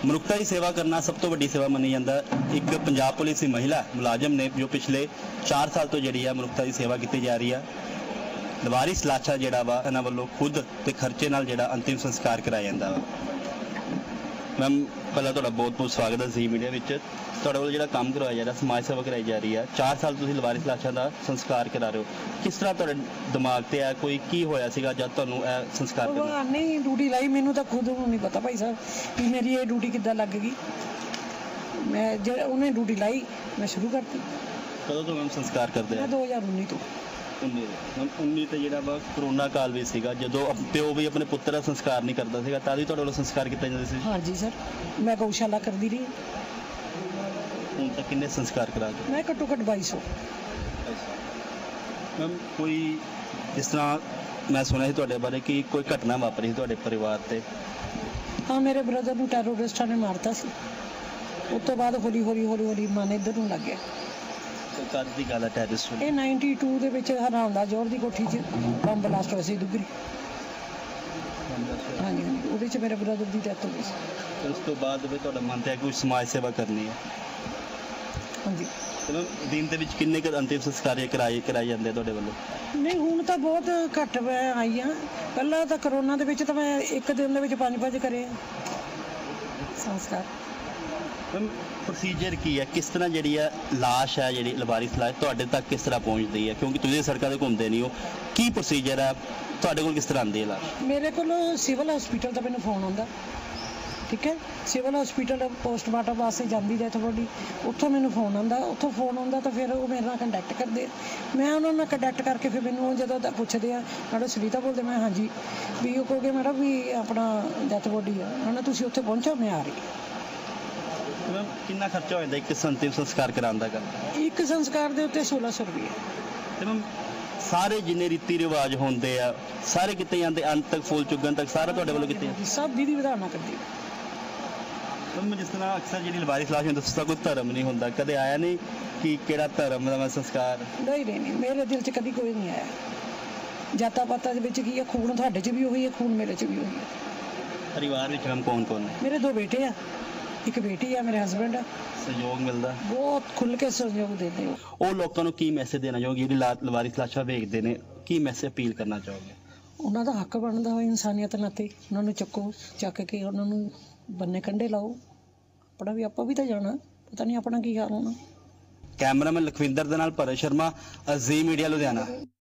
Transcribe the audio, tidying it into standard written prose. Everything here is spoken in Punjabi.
ਮਨੁੱਖਤਾ ਦੀ ਸੇਵਾ ਕਰਨਾ ਸਭ ਤੋਂ ਵੱਡੀ ਸੇਵਾ ਮੰਨੀ ਜਾਂਦਾ। ਇੱਕ ਪੰਜਾਬ ਪੁਲਿਸ ਦੀ ਮਹਿਲਾ ਮੁਲਾਜ਼ਮ ਨੇ ਜੋ ਪਿਛਲੇ 4 ਸਾਲ ਤੋਂ ਜਿਹੜੀ ਹੈ ਮਨੁੱਖਤਾ ਦੀ ਸੇਵਾ ਕੀਤੀ ਜਾ ਰਹੀ ਹੈ। ਲਵਾਰਿਸ ਲਾਸ਼ਾਂ ਜਿਹੜਾ ਵਾ ਇਹਨਾਂ ਵੱਲੋਂ ਖੁਦ ਤੇ ਖਰਚੇ ਨਾਲ ਜਿਹੜਾ ਅੰਤਿਮ ਸੰਸਕਾਰ ਕਰਾਇਆ ਜਾਂਦਾ ਵਾ। ਮੈਮ ਪਹਿਲਾਂ ਤੁਹਾਡਾ ਬਹੁਤ ਸਵਾਗਤ ਹੈ ਜ਼ੀ ਮੀਡੀਆ ਵਿੱਚ। ਤੁਹਾਡੇ ਵੱਲੋਂ ਜਿਹੜਾ ਕੰਮ ਕਰਵਾਇਆ ਜਾ ਰਿਹਾ, ਸਮਾਜ ਸੇਵਾ ਕਰਾਈ ਜਾ ਰਹੀ ਹੈ। 4 ਸਾਲ ਤੁਸੀਂ ਲਵਾਰਿਸ ਲਾਸ਼ਾਂ ਦਾ ਸੰਸਕਾਰ ਕਰਾ ਰਹੇ ਹੋ। ਕਿਸ ਤਰ੍ਹਾਂ ਤੁਹਾਡੇ ਦਿਮਾਗ ਤੇ ਆ ਕੋਈ ਕੀ ਹੋਇਆ ਸੀਗਾ ਜਦ ਤੁਹਾਨੂੰ ਇਹ ਸੰਸਕਾਰ ਕਰਨਾ? ਨਹੀਂ ਡਿਊਟੀ ਲਾਈ, ਮੈਨੂੰ ਤਾਂ ਖੁਦ ਨੂੰ ਨਹੀਂ ਪਤਾ ਭਾਈ ਸਾਹਿਬ ਕਿ ਮੇਰੀ ਇਹ ਡਿਊਟੀ ਕਿੱਦਾਂ ਲੱਗ ਗਈ। ਮੈਂ ਜਿਹੜਾ ਉਹਨੇ ਡਿਊਟੀ ਲਾਈ ਮੈਂ ਸ਼ੁਰੂ ਕਰਤੀ। ਕਦੋਂ ਤੋਂ ਮੈਮ ਸੰਸਕਾਰ ਕਰਦੇ ਆ? 2019 ਤੋਂ। 19 ਤੇ ਜਿਹੜਾ ਵਾ ਕਰੋਨਾ ਕਾਲ ਵੀ ਸੀਗਾ, ਜਦੋਂ ਪਿਓ ਵੀ ਆਪਣੇ ਪੁੱਤਰ ਦਾ ਸੰਸਕਾਰ ਨਹੀਂ ਕਰਦਾ ਸੀਗਾ, ਤਾਂ ਵੀ ਤੁਹਾਡੇ ਵੱਲੋਂ ਸੰਸਕਾਰ ਕੀਤਾ ਜਾਂਦਾ ਸੀ? ਹਾਂਜੀ ਸਰ, ਮੈਂ ਗਊਸ਼ਾਲਾ ਕਰਦੀ ਰਹੀ। ਹੁਣ ਤੱਕ ਕਿੰਨੇ ਸੰਸਕਾਰ ਕਰਾ ਗਏ? ਮੈਂ ਘੱਟੋ ਘੱਟ 2200। ਮੈਮ ਕੋਈ ਜਿਸ ਤਰ੍ਹਾਂ ਮੈਂ ਸੁਣਿਆ ਸੀ ਤੁਹਾਡੇ ਬਾਰੇ ਕਿ ਕੋਈ ਘਟਨਾ ਵਾਪਰੀ ਸੀ ਤੁਹਾਡੇ ਪਰਿਵਾਰ ਤੇ? ਹਾਂ, ਮੇਰੇ ਬ੍ਰਦਰ ਨੂੰ ਟੈਰਰਿਸਟਾਂ ਨੇ ਮਾਰਤਾ ਸੀ। ਉਸ ਤੋਂ ਬਾਅਦ ਹੌਲੀ ਮਨ ਇੱਧਰ ਨੂੰ ਲੱਗ ਗਿਆ। ਸਰਕਾਰ ਦੀ ਗੱਲ ਹੈ ਟੈਰਰਿਸਟ? ਇਹ 92 ਦੇ ਵਿੱਚ ਹਰਾਮਦਾ ਜੋਰ ਦੀ ਕੋਠੀ 'ਚ ਬੰਬ ਬਲਾਸਟ ਹੋਇਆ ਸੀ ਦੁੱਗਰੀ। ਹਾਂਜੀ, ਉਹਦੇ 'ਚ ਮੇਰੇ ਬ੍ਰਦਰ ਦੀ ਡੈਥ ਹੋ ਗਈ ਸੀ। ਉਸ ਤੋਂ ਬਾਅਦ ਵੀ ਤੁਹਾਡਾ ਮਨ ਤੇ ਹੈ ਕਿ ਕੁਝ ਸਮਾਜ ਸੇਵਾ ਕਰਨੀ ਹੈ? ਹਾਂਜੀ। ਚਲੋ, ਦਿਨ ਦੇ ਵਿੱਚ ਕਿੰਨੇ ਕੁ ਅੰਤਿਮ ਸੰਸਕਾਰ ਕਰਾਏ ਜਾਂਦੇ ਤੁਹਾਡੇ ਵੱਲੋਂ? ਨਹੀਂ, ਹੁਣ ਤਾਂ ਬਹੁਤ ਘੱਟ ਮੈਂ ਆਈ ਹਾਂ। ਪਹਿਲਾਂ ਤਾਂ ਕਰੋਨਾ ਦੇ ਵਿੱਚ ਤਾਂ ਮੈਂ ਇੱਕ ਦਿਨ ਦੇ ਵਿੱਚ 5 ਕਰੇ ਸੰਸਕਾਰ। ਮੈਮ ਪ੍ਰੋਸੀਜਰ ਕੀ ਹੈ? ਕਿਸ ਤਰ੍ਹਾਂ ਜਿਹੜੀ ਹੈ ਲਾਸ਼ ਹੈ, ਜਿਹੜੀ ਲਵਾਰਿਸ ਲਾਸ਼ ਤੁਹਾਡੇ ਤੱਕ ਕਿਸ ਤਰ੍ਹਾਂ ਪਹੁੰਚਦੀ ਹੈ? ਕਿਉਂਕਿ ਤੁਸੀਂ ਸੜਕਾਂ 'ਤੇ ਘੁੰਮਦੇ ਨਹੀਂ ਹੋ, ਕੀ ਪ੍ਰੋਸੀਜਰ ਹੈ? ਤੁਹਾਡੇ ਕੋਲ ਕਿਸ ਤਰ੍ਹਾਂ ਆਉਂਦੀ ਹੈ ਲਾਸ਼? ਮੇਰੇ ਕੋਲ ਸਿਵਲ ਹਸਪੀਟਲ ਦਾ ਮੈਨੂੰ ਫੋਨ ਆਉਂਦਾ, ਠੀਕ ਹੈ। ਸਿਵਲ ਹਸਪੀਟਲ ਪੋਸਟਮਾਰਟਮ ਵਾਸਤੇ ਜਾਂਦੀ ਡੈਥ ਬੋਡੀ, ਉੱਥੋਂ ਮੈਨੂੰ ਫੋਨ ਆਉਂਦਾ ਤਾਂ ਫਿਰ ਉਹ ਮੇਰੇ ਨਾਲ ਕੰਟੈਕਟ ਕਰਦੇ। ਮੈਂ ਉਹਨਾਂ ਨਾਲ ਕੰਟੈਕਟ ਕਰਕੇ ਫਿਰ ਮੈਨੂੰ ਜਦੋਂ ਪੁੱਛਦੇ ਆ ਮੈਡਮ ਸੁਨੀਤਾ ਬੋਲਦੇ, ਮੈਂ ਹਾਂਜੀ, ਵੀ ਉਹ ਕਹੋਗੇ ਮੈਡਮ ਵੀ ਆਪਣਾ ਡੈਥ ਬੋਡੀ ਆ ਹਨਾ, ਤੁਸੀਂ ਉੱਥੇ ਪਹੁੰਚੋ, ਮੈਂ ਆ ਰਹੀ। ਮੈਮ ਕਿੰਨਾ ਖਰਚਾ ਹੋ ਜਾਂਦਾ ਇੱਕ ਅੰਤਿਮ ਸੰਸਕਾਰ ਕਰਾਉਣ ਦਾ? ਇੱਕ ਸੰਸਕਾਰ ਦੇ ਉੱਤੇ 1600 ਰੁਪਏ। ਤੇ ਮੈਮ ਸਾਰੇ ਜਿੰਨੇ ਰੀਤੀ ਰਿਵਾਜ ਹੁੰਦੇ ਆ ਸਾਰੇ ਕਿਤੇ ਜਾਂਦੇ, ਅੰਤ ਤੱਕ ਫੁੱਲ ਚੁੱਗਣ ਤੱਕ ਸਾਰਾ ਤੁਹਾਡੇ ਵੱਲੋਂ ਕਿਤੇ? ਸਭ ਵਿਧੀ ਵਿਧਾਨ ਕਰਦੀ। ਮੈਮ ਜਿਸ ਤਰ੍ਹਾਂ ਅਕਸਰ ਜਿਹੜੀ ਲਵਾਰਿਸ ਲਾਸ਼ ਹੁੰਦੀ ਉਸਦਾ ਕੋਈ ਧਰਮ ਨਹੀਂ ਹੁੰਦਾ, ਕਦੇ ਆਇਆ ਨਹੀਂ ਕਿ ਕਿਹੜਾ ਧਰਮ ਦਾ ਮੈਂ ਸੰਸਕਾਰ? ਨਹੀਂ, ਮੇਰੇ ਦਿਲ 'ਚ ਕਦੀ ਕੋਈ ਨਹੀਂ ਆਇਆ। ਜਾਤਾਂ ਪਾਤਾਂ ਦੇ ਵਿੱਚ ਕੀ ਹੈ, ਖੂਨ ਤੁਹਾਡੇ 'ਚ ਵੀ ਉਹੀ ਹੈ, ਖੂਨ ਮੇਰੇ 'ਚ ਵੀ ਉਹੀ ਹੈ। ਪਰਿਵਾਰ ਵਿੱਚ ਮੈਮ ਕੌਣ ਨੇ? ਮੇਰੇ 2 ਬੇਟੇ ਆ, ਇੱਕ ਬੇਟੀ ਆ, ਮੇਰੇ ਹਸਬੈਂਡ ਆ। ਸਹਿਯੋਗ ਮਿਲਦਾ? ਬਹੁਤ ਖੁੱਲ੍ਹ ਕੇ ਸਹਿਯੋਗ ਦਿੰਦੇ ਹੋ। ਉਹ ਲੋਕਾਂ ਨੂੰ ਕੀ ਮੈਸੇਜ ਦੇਣਾ ਚਾਹੋਗੇ ਜਿਹੜੀ ਲਵਾਰਿਸ ਲਾਸ਼ਾਂ ਵੇਖਦੇ ਨੇ? ਕੀ ਮੈਸੇਜ ਅਪੀਲ ਕਰਨਾ ਚਾਹੋਗੇ? ਉਹਨਾਂ ਦਾ ਹੱਕ ਬਣਦਾ ਹੋਵੇ ਇਨਸਾਨੀਅਤ ਨਾਤੇ, ਉਹਨਾਂ ਨੂੰ ਚੱਕ ਕੇ ਉਹਨਾਂ ਨੂੰ ਬੰਨੇ ਕੰਢੇ ਲਾਓ। ਆਪਾਂ ਵੀ ਤਾਂ ਜਾਣਾ, ਪਤਾ ਨਹੀਂ ਆਪਣਾ ਕੀ ਹਾਲ ਹੋਣਾ। ਕੈਮਰਾਮੈਨ ਲਖਵਿੰਦਰ ਦੇ ਨਾਲ ਭਰਤ ਸ਼ਰਮਾ, ਜ਼ੀ ਮੀਡੀਆ ਲੁਧਿਆਣਾ।